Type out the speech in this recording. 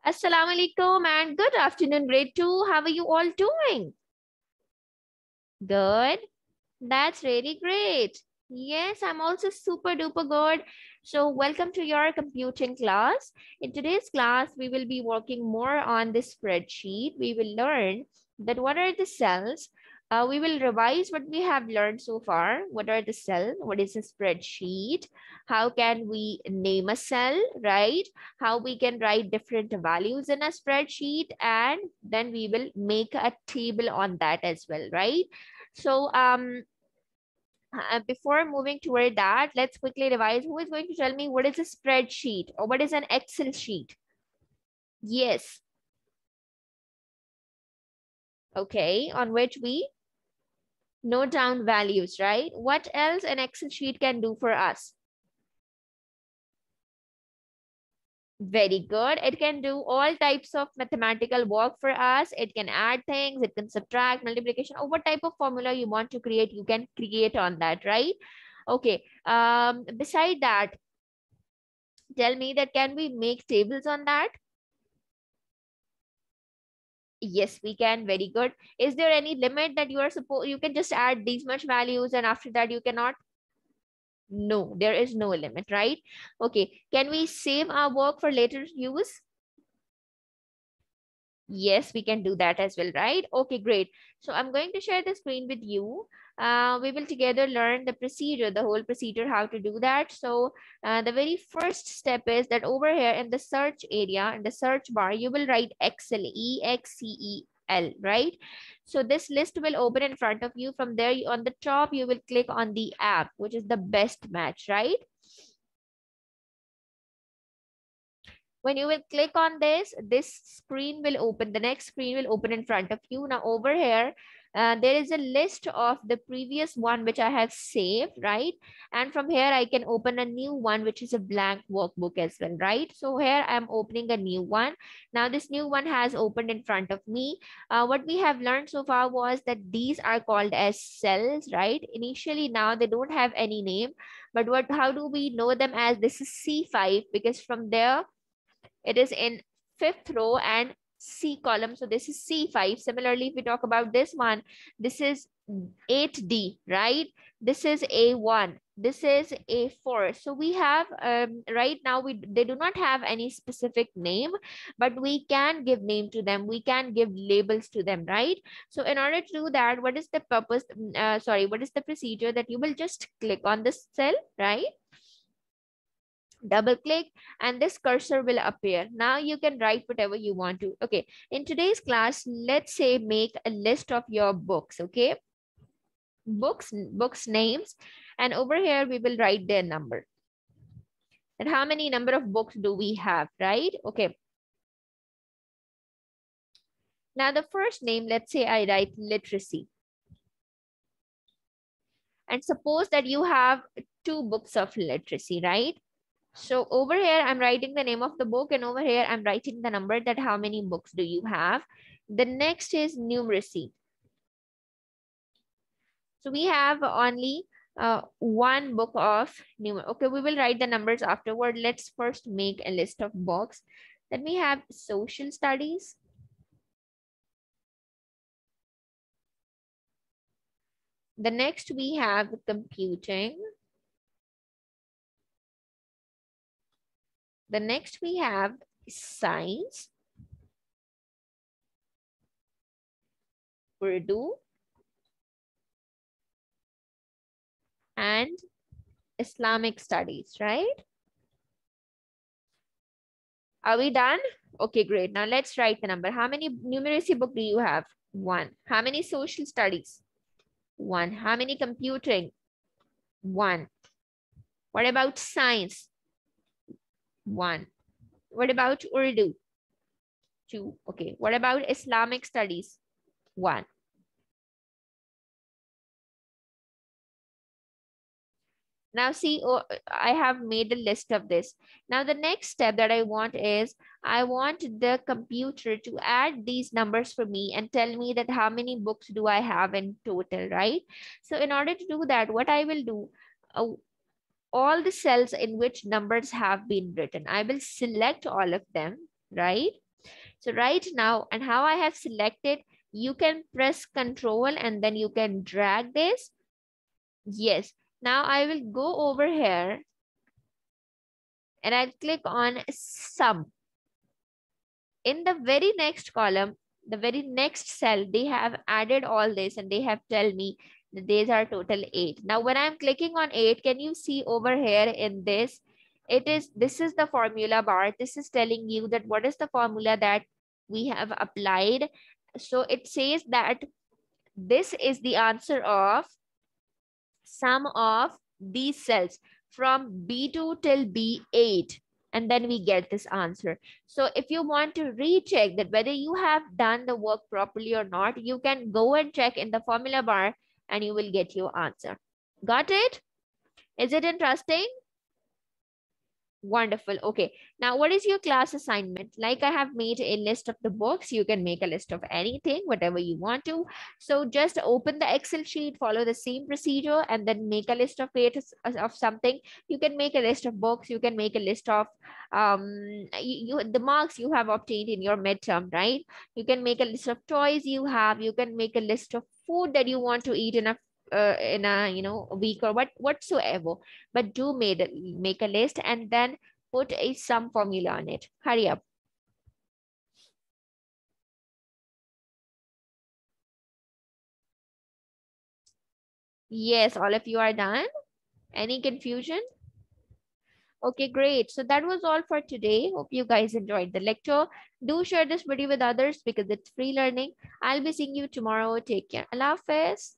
Assalamu alaikum and good afternoon, grade 2. How are you all doing? Good. That's really great. Yes, I'm also super duper good. So welcome to your computing class. In today's class, we will be working more on this spreadsheet. We will learn that what are the cells. We will revise what we have learned so far. What are the cells? What is a spreadsheet? How can we name a cell, right? How we can write different values in a spreadsheet, and then we will make a table on that as well, right? So before moving toward that, let's quickly revise. Who is going to tell me what is a spreadsheet or what is an Excel sheet? Yes. Okay, on which we note down values, right? What else an Excel sheet can do for us? Very good. It can do all types of mathematical work for us. It can add things, it can subtract, multiplication, or what type of formula you want to create, you can create on that, right? Okay. Beside that, tell me that can we make tables on that? Yes, we can. Very good. Is there any limit that you are supposed you can just add these much values and after that you cannot? No, there is no limit, right? Okay. Can we save our work for later use? Yes, we can do that as well, right? Okay, great. So I'm going to share the screen with you. We will together learn the procedure, the whole procedure, how to do that. So the very first step is that over here in the search area, in the search bar, you will write Excel, Excel, right? So this list will open in front of you. From there, on the top, you will click on the app, which is the best match, right? When you will click on this screen will open, the next screen will open in front of you. Now over here, there is a list of the previous one which I have saved, right? And from here, I can open a new one, which is a blank workbook as well, right? So here I'm opening a new one. Now this new one has opened in front of me. What we have learned so far was that these are called as cells, right? Initially, now they don't have any name, but how do we know them as? This is C5 because from there, it is in fifth row and C column. So this is C5. Similarly, if we talk about this one, this is 8D, right? This is A1. This is A4. So we have, right now, they do not have any specific name, but we can give name to them. We can give labels to them, right? So in order to do that, what is the purpose? What is the procedure that you will just click on this cell, right? Double click and this cursor will appear. Now you can write whatever you want to. Okay, in today's class, let's say make a list of your books. Okay, books names, and over here we will write their number. And how many number of books do we have, right? Okay, now the first name, let's say I write literacy, and suppose that you have 2 books of literacy, right? So over here, I'm writing the name of the book, and over here, I'm writing the number, that how many books do you have. The next is numeracy. So we have only 1 book of numeracy. Okay, we will write the numbers afterward. Let's first make a list of books. Then we have social studies. The next we have computing. The next we have science, Urdu, and Islamic studies, right? Are we done? Okay, great. Now let's write the number. How many numeracy book do you have? 1. How many social studies? 1. How many computing? 1. What about science? 1. What about Urdu? 2. Okay. What about Islamic studies? 1. Now see, oh, I have made a list of this. Now the next step that I want is, I want the computer to add these numbers for me and tell me that how many books do I have in total, right? So in order to do that, what I will do, all the cells in which numbers have been written, I will select all of them, right? So right now, and how I have selected, you can press control and then you can drag this. Yes. Now I will go over here and I'll click on sum. In the very next column, the very next cell, they have added all this and they have tell me that these are total 8. Now, when I'm clicking on 8, can you see over here in this? This is the formula bar. This is telling you that what is the formula that we have applied. So it says that this is the answer of sum of these cells from B2 till B8, and then we get this answer. So if you want to recheck that whether you have done the work properly or not, you can go and check in the formula bar and you will get your answer. Got it? Is it interesting? Wonderful. Okay. Now, what is your class assignment? Like I have made a list of the books. You can make a list of anything, whatever you want to. So just open the Excel sheet, follow the same procedure, and then make a list of it of something. You can make a list of books. You can make a list of the marks you have obtained in your midterm, right? You can make a list of toys you have. You can make a list of food that you want to eat in a a week or whatsoever, but do make a list and then put a sum formula on it. Hurry up. Yes, all of you are done. Any confusion? Okay, great. So that was all for today. Hope you guys enjoyed the lecture. Do share this video with others because it's free learning. I'll be seeing you tomorrow. Take care. Allah Hafiz.